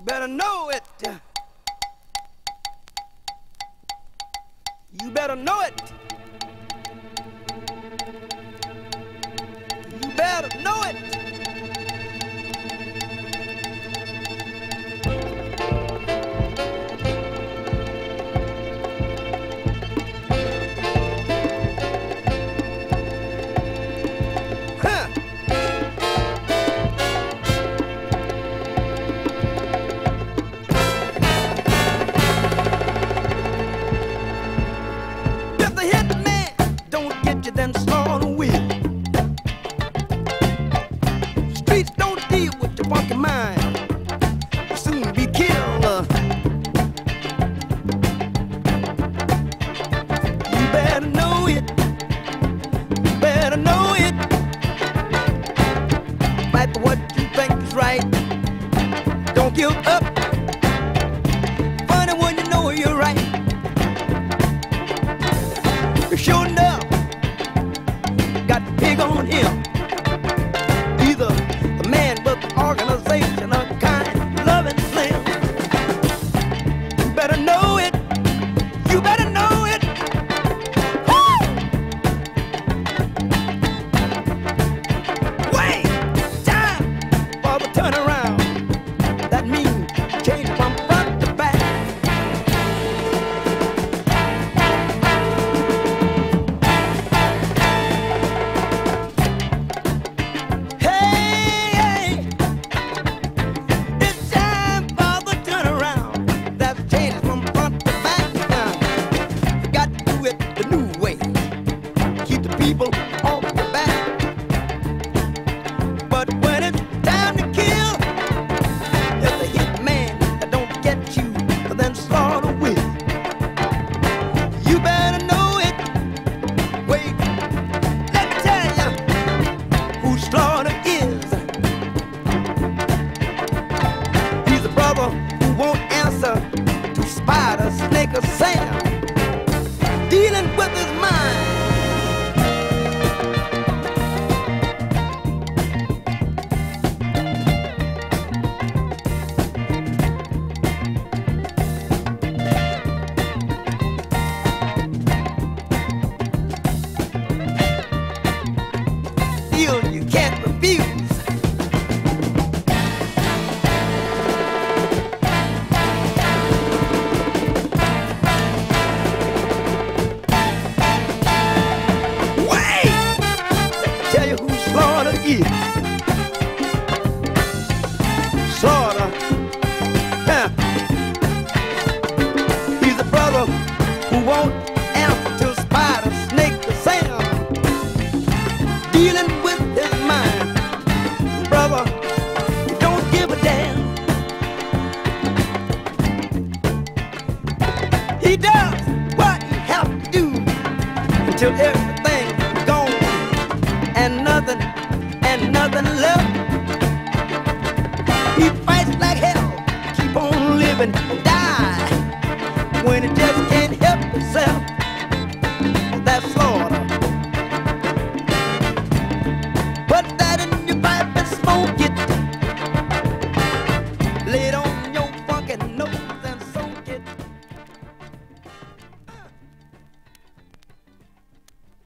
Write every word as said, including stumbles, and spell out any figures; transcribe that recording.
better know it. You better know it. You better know it. Huh. If the hit man don't get you, then slaughter will. Streets don't deal with your funky mind. You'll soon be killed. You better know it. You better know it. Fight for what you think is right. Don't give up. Funny when you know you're right. Sure enough, got the pig on him. Either the man with the organization or kind, loving slim. You better know it. You better know it. Woo! Wait, time for the turnaround. That means change from front to back. People off the back. But when it's time to kill, if the hit man that don't get you, then slaughter will. You better know it. Wait, let me tell you who Slaughter is. He's a brother who won't answer to spider, snake, or Sam. Dealing with his mind. You can't refuse. Wait! Tell you who Slaughter is. Slaughter. Huh. He's a brother who won't answer to spider, snake, or Sam. Dealing with his mind, brother, you don't give a damn. He does what he has to do until every